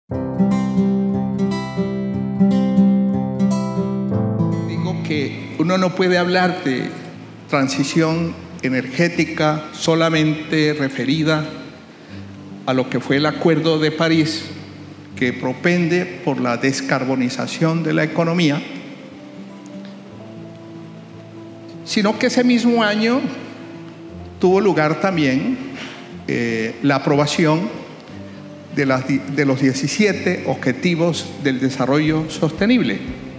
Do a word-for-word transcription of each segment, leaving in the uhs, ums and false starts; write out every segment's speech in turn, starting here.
Digo que uno no puede hablar de transición energética solamente referida a lo que fue el Acuerdo de París, que propende por la descarbonización de la economía, sino que ese mismo año tuvo lugar también eh, la aprobación de, las, de los diecisiete Objetivos del Desarrollo Sostenible,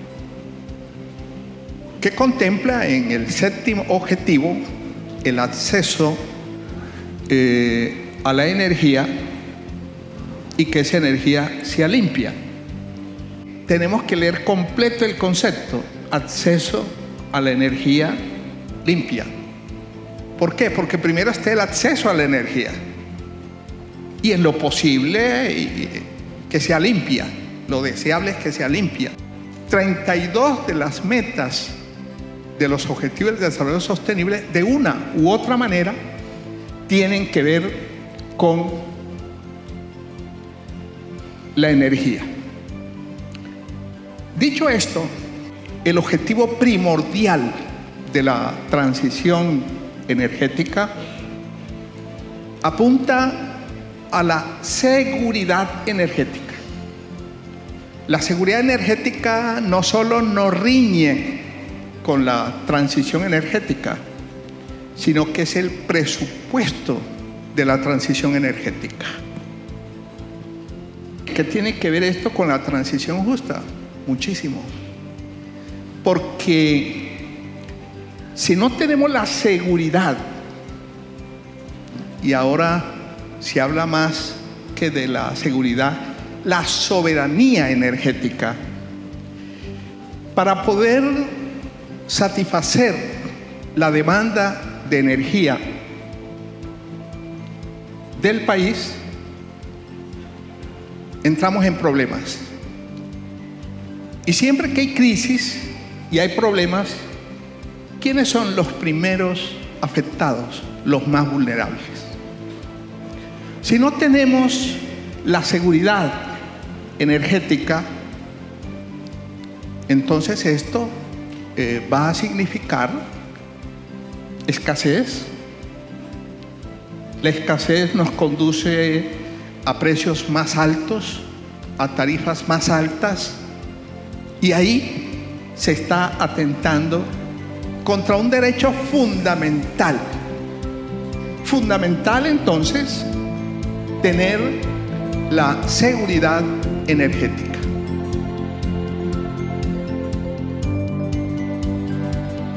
que contempla en el séptimo objetivo el acceso eh, a la energía y que esa energía sea limpia. Tenemos que leer completo el concepto, acceso a la energía limpia. ¿Por qué? Porque primero está el acceso a la energía y en lo posible que sea limpia, lo deseable es que sea limpia. treinta y dos de las metas de los Objetivos de Desarrollo Sostenible, de una u otra manera, tienen que ver con la energía. Dicho esto, el objetivo primordial de la transición energética apunta a la seguridad energética. La seguridad energética no solo no riñe con la transición energética, sino que es el presupuesto de la transición energética. ¿Qué tiene que ver esto con la transición justa? Muchísimo. Porque si no tenemos la seguridad, y ahora se habla más que de la seguridad, la soberanía energética, para poder satisfacer la demanda de energía del país, entramos en problemas. Y siempre que hay crisis y hay problemas, ¿quiénes son los primeros afectados? Los más vulnerables. Si no tenemos la seguridad energética, entonces esto eh, va a significar escasez. La escasez nos conduce a precios más altos, a tarifas más altas, y ahí se está atentando contra un derecho fundamental. Fundamental, entonces, tener la seguridad energética.